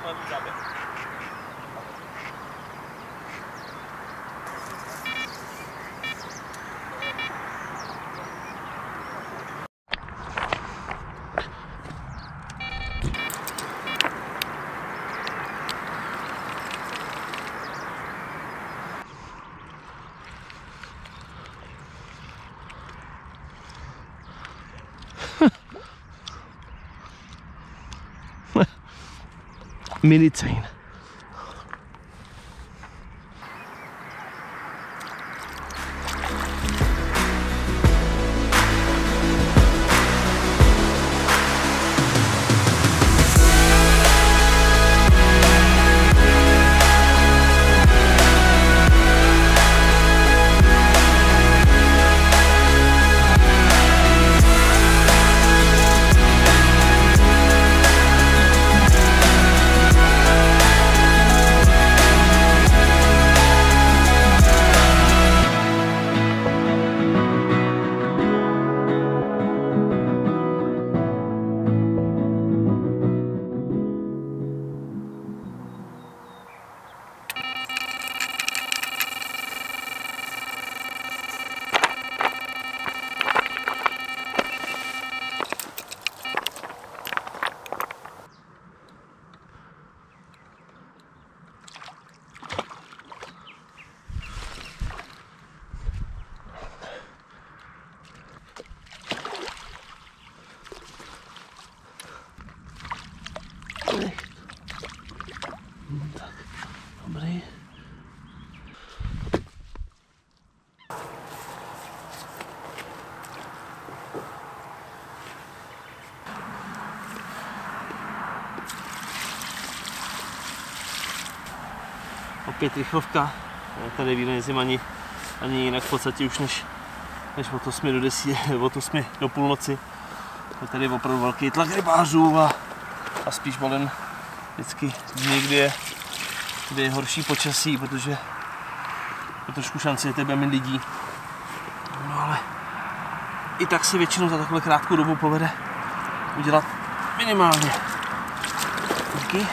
Minicejn. Tak, dobrý. Opět rychlovka, tady nejezdím ani jinak v podstatě už než od 8 do 10, od 8 do půlnoci. Je tady opravdu velký tlak rybářů a spíš volen vždycky dny, kdy je horší počasí, protože je trošku šance, že tady méně lidí. No ale i tak se většinou za takhle krátkou dobu povede udělat minimálně. Díky.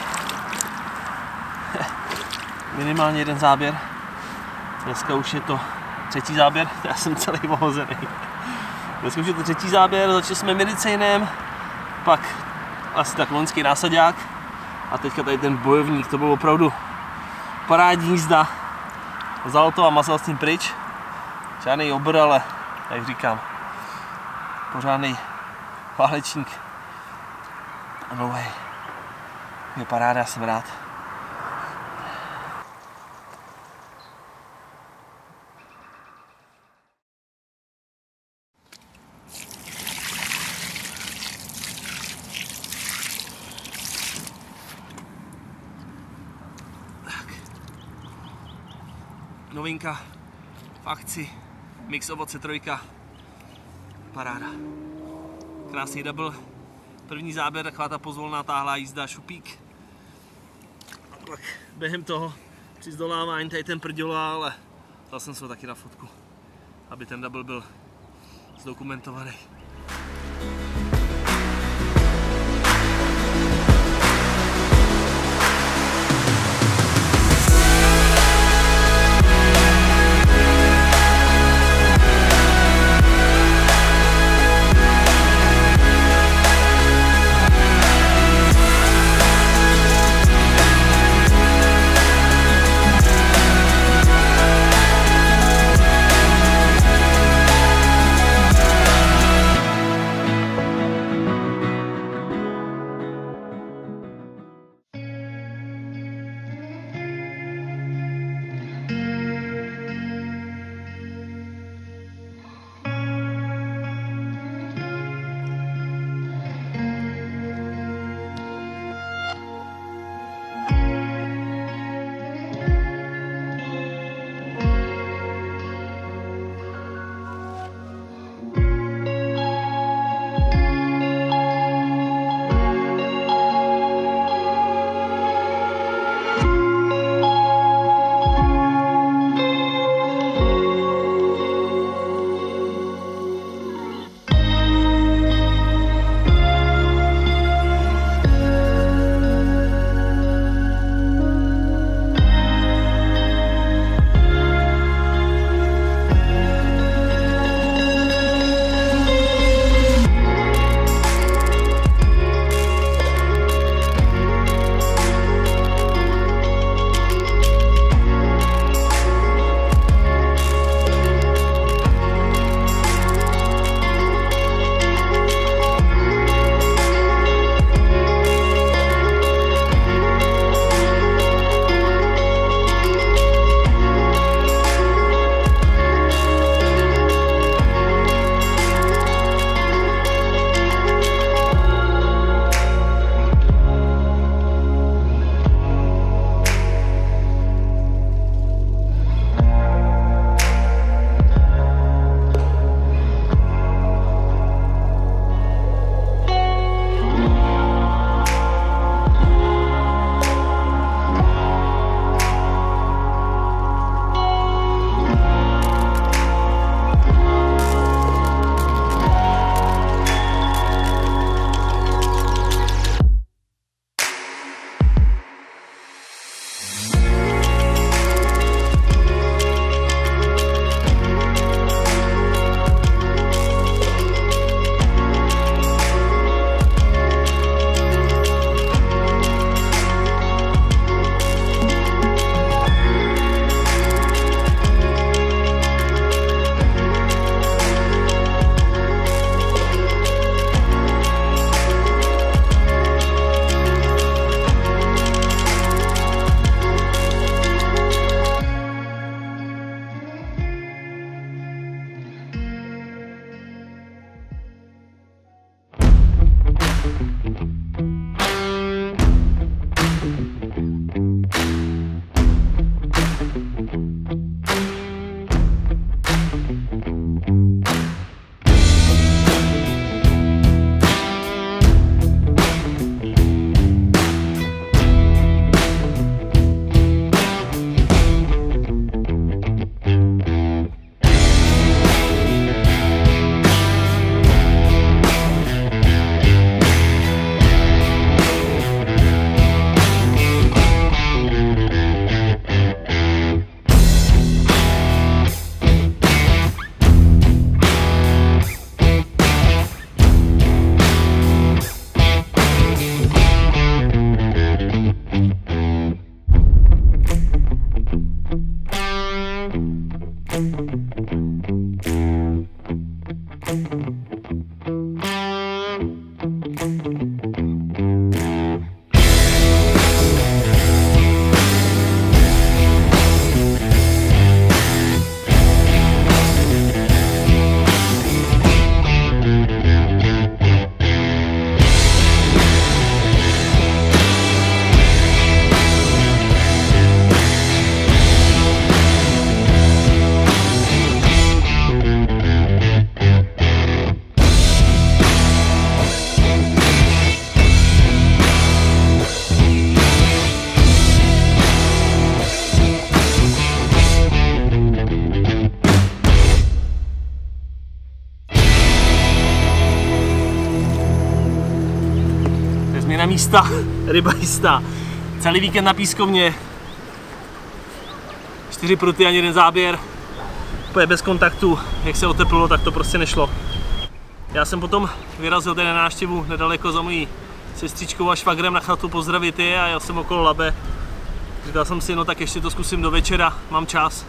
Minimálně jeden záběr. Dneska už je to třetí záběr, já jsem celý ohozený. Dneska už je to třetí záběr, začali jsme minicejnem, pak asi tak loňský násadák a teďka tady ten bojovník, to byl opravdu parádní jízda. Vzal to a mazal s tím pryč. Žádný obr, ale jak říkám, pořádný válečník. No way. Je paráda, já jsem rád. Novinka v akci, mix ovoce trojka, paráda. Krásný double, první záběr, taková ta pozvolná táhlá jízda, šupík. A pak během toho při zdolávání tady ten prděla, ale dal jsem se ho taky na fotku, aby ten double byl zdokumentovaný. změna místa, ryba jistá. Celý víkend na pískovně. 4 pruty ani jeden záběr. Úplně bez kontaktu. Jak se oteplilo, tak to prostě nešlo. Já jsem potom vyrazil tady na návštěvu nedaleko za mojí sestřičkou a švagrem na chatu pozdravit je a jel jsem okolo Labe. Říkal jsem si, no tak ještě to zkusím do večera, mám čas.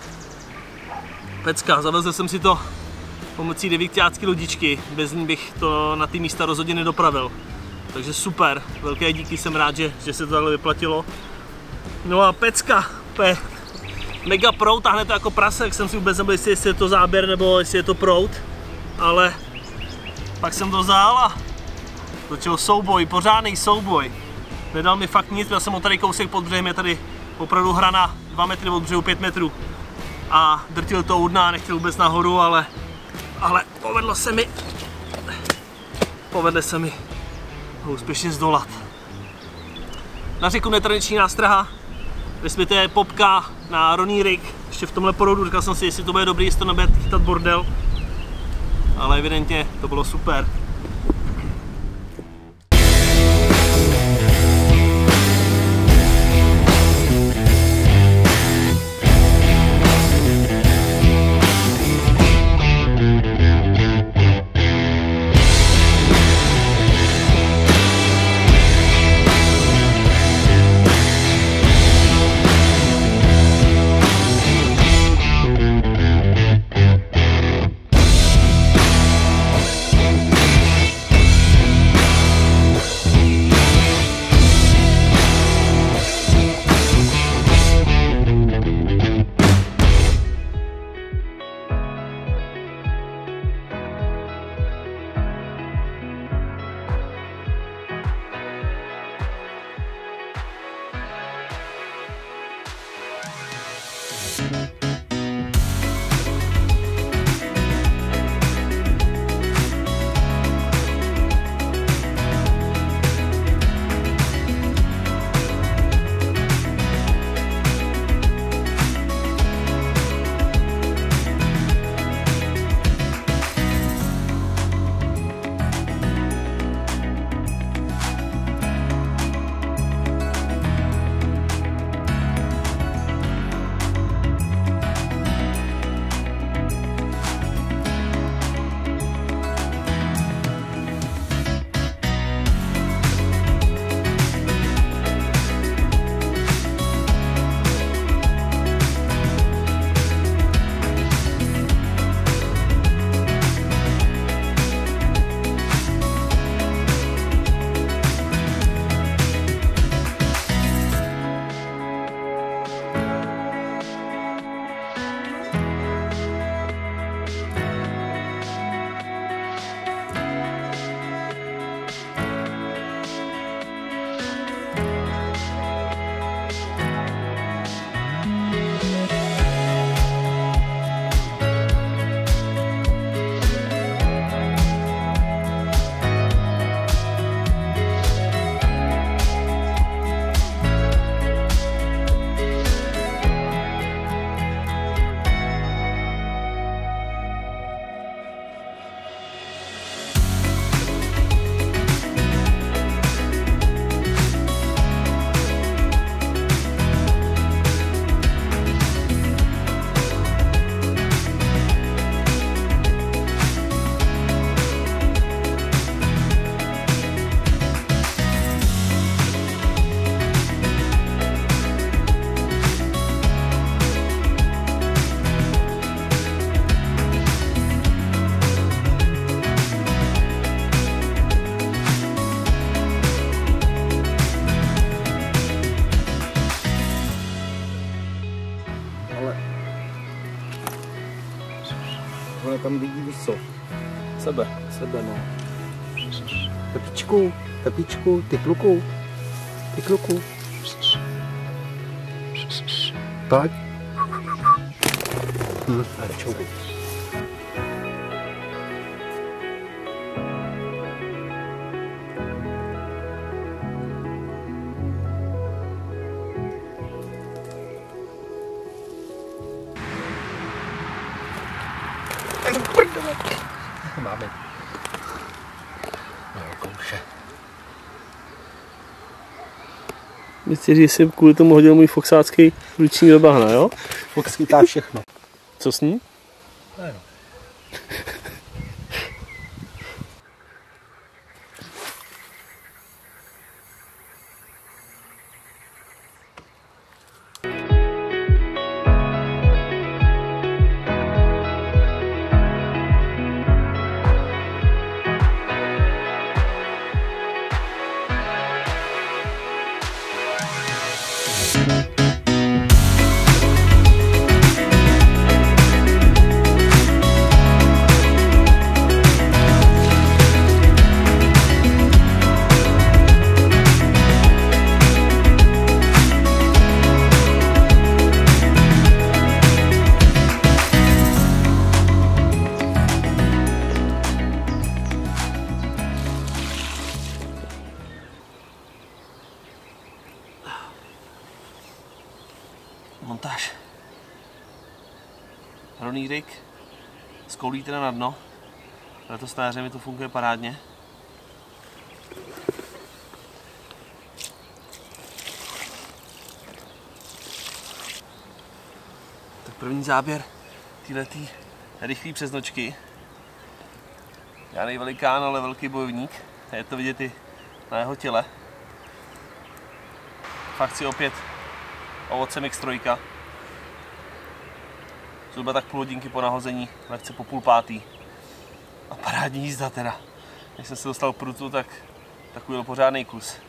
Pecka, zavezl jsem si to pomocí 9 lodičky, bez ní bych to na ty místa rozhodně nedopravil. Takže super, velké díky, jsem rád, že se to takhle vyplatilo. No a pecka, mega proud, táhne to jako prase, jak jsem si vůbec nebyl jistý, jestli je to záběr nebo jestli je to proud. Ale pak jsem to vzal a začal souboj, pořádný souboj. Nedal mi fakt nic, byl jsem ho tady kousek pod břehem, je tady opravdu hrana 2 metry od břehu, 5 metrů. A drtil to u dna, nechtěl vůbec nahoru, ale povedlo se mi ho úspěšně zdolat. Na řeku netradiční nástraha, respektive popka na Ronnie rig, ještě v tomhle porodu, říkal jsem si, jestli to bude dobrý, jestli to nebude chytat bordel. Ale evidentně to bylo super. Ona tam vidí, víš co? Sebe, no. Pepičku, ty kluku. Tak. A čouku. Máme. No, kouše. Myslíš, že jsem kvůli tomu hodil můj foxácký ruční do bahna, jo? Fox chytá všechno. Co s ní? Ne, no. Montáž. Rovný rig, s koulí teda na dno. Letos na jaře mi to funguje parádně. Tak první záběr téhletý rychlý přesnočky. Já nejvelikán, ale velký bojovník. Je to vidět i na jeho těle. Fakt si opět ovoce Mix3. Zhruba tak půl hodinky po nahození, lehce po 4:30. A parádní jízda teda. Když jsem se dostal k prutu, tak takový byl pořádný kus.